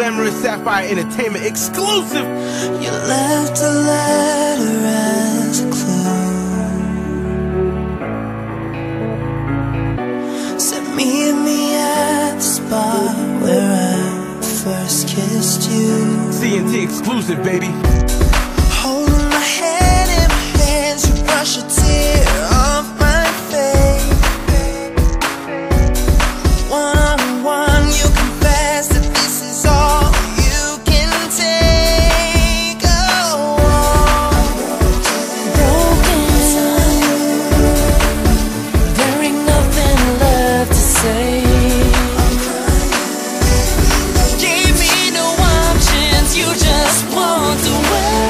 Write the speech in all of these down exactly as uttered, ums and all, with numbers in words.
Glamorous Sapphire Entertainment exclusive. You left a letter as a clue. Said meet me at the spot where I first kissed you. C N T exclusive, baby. Holding my head in my hands, you brush a tear off my face. One on one, you confess that this is all you can take. Oh, broken. There ain't nothing left to say. Gave me no options, you just walked away.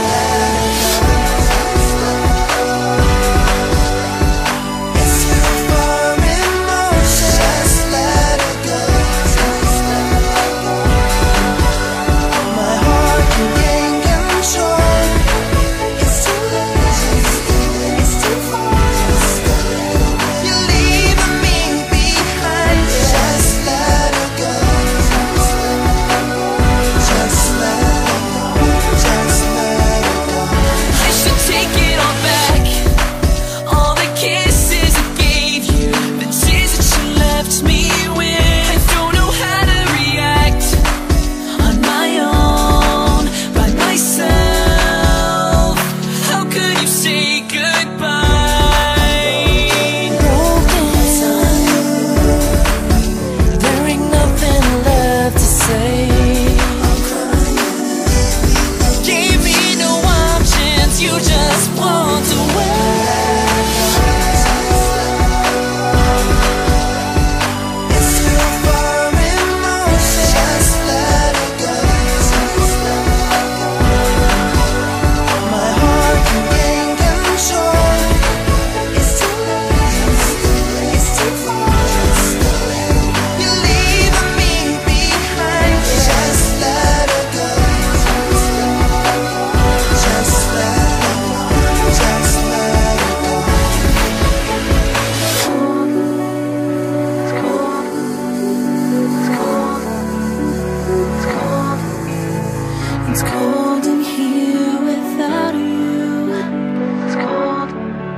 It's cold in here without you. It's cold.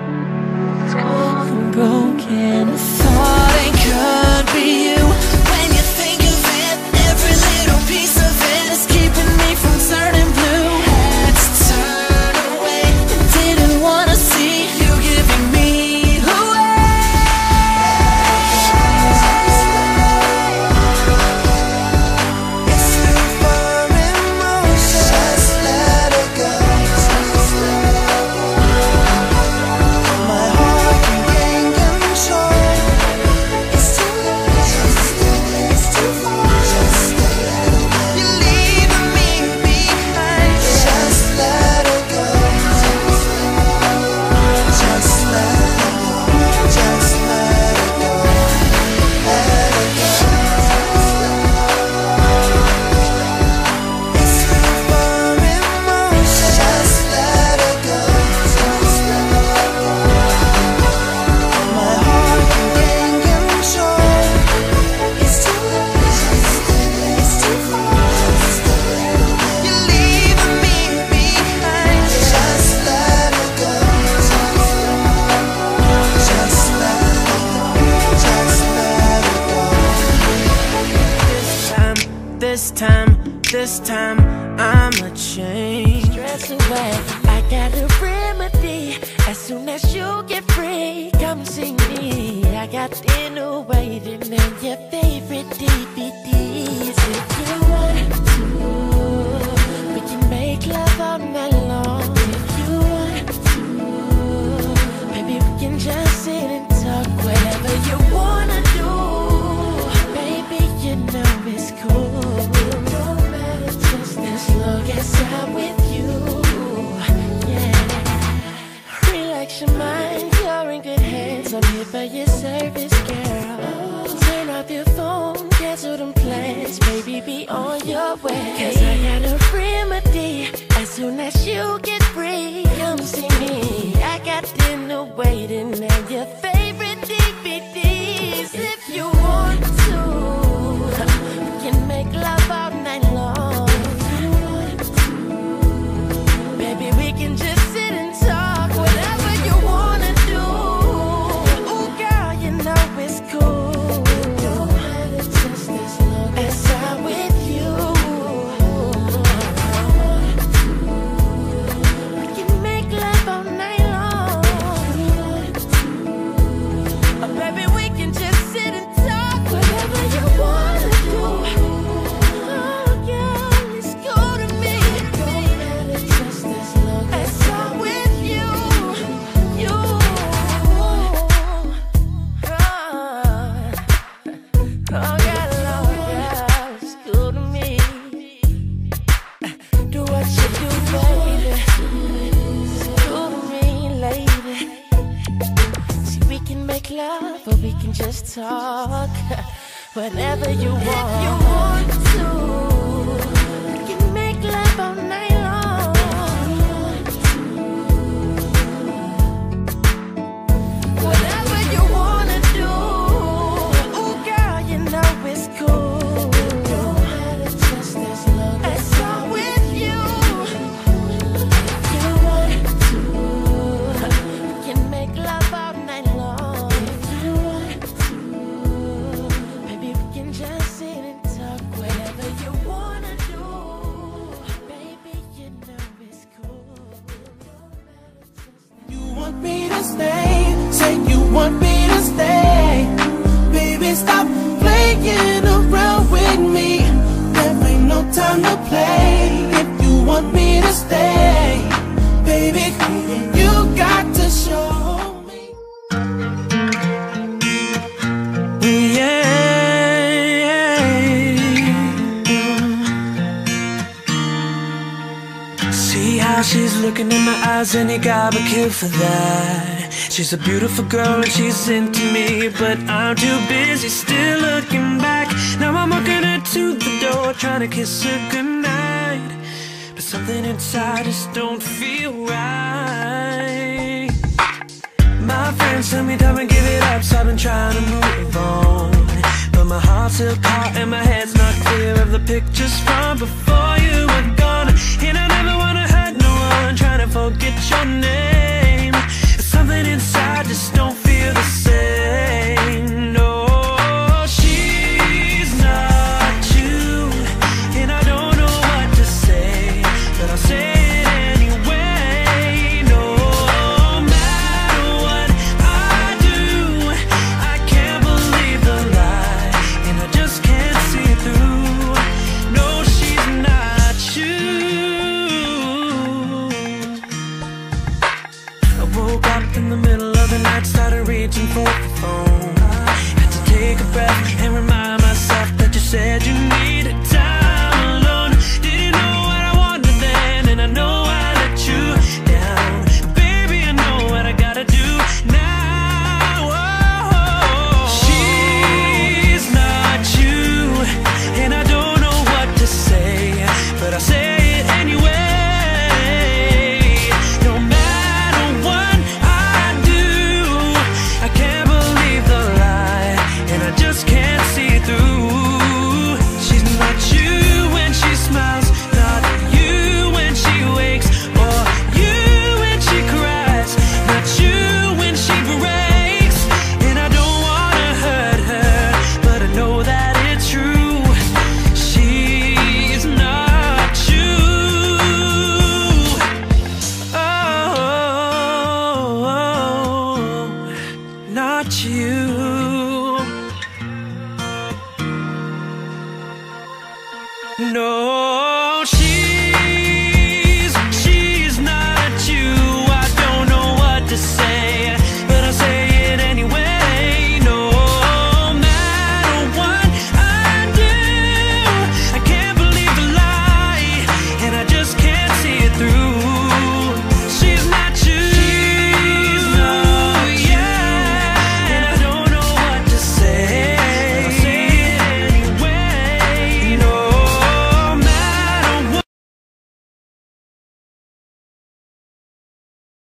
It's cold. I'm broken. I thought it could be you. When you think of it, every little piece of it is keeping me from turning blue. Had to turn away and didn't wanna see you giving me away. It's too far emotion. Just let it go. My heart can gain control. It's too late. It's too far. You're leaving me behind. Just let it go. Just let it go. Just let it go. Let it go. It's too far emotion. Just let it go. My heart can gain control. It's too late. It's too far. You're leaving me behind. Just let it go. Just let it go. Just let it go. This time, this time, this time, I'ma change. Stress away, I got a remedy. As soon as you get free, come see me. I got dinner waiting and your favorite D V Ds. If you want to, we can make love all night long. If you want to, baby, we can just sit and talk. Whatever you wanna do, baby, you know it's cool. No matter, just as long as I'm with you. Yeah. Relax your mind, you're in good hands. I'm here for your service, girl. Turn off your phone, cancel them plans. Baby, be on your way. Cause I got a remedy. As soon as you get free, come see me. I got dinner waiting and your favorite D V Ds. If you want to, we can make love all night long. love or we can just talk. Whatever you want. If you want to, we can make love all night long. Whatever you wanna do, ooh girl, you know it's cool. Don't have to trust as long as I'm with you. If you want to, we can make love all night long. If you want to, baby, we can just sit and talk. Whatever you wanna do, baby, you know it's cool. You want me to stay, say you want me to stay. Baby, stop playing around with me. There ain't no time to play. If you want me to stay, baby, you got to show me. See how she's looking in my eyes, any guy would kill for that. She's a beautiful girl and she's into me, but I'm too busy still looking back. Now I'm walking her to the door, trying to kiss her goodnight, but something inside just don't feel right. My friends tell me don't give it up, so I've been trying to move on, but my heart's still caught and my head's not clear of the pictures from before.